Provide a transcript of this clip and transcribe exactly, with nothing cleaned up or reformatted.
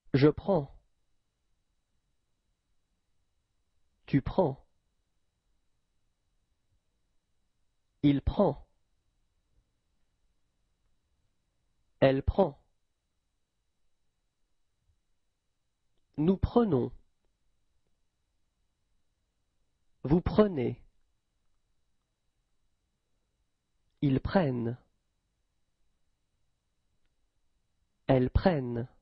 Je prends. Tu prends. Il prend. Elle prend. Nous prenons. Vous prenez. Ils prennent. Elles prennent.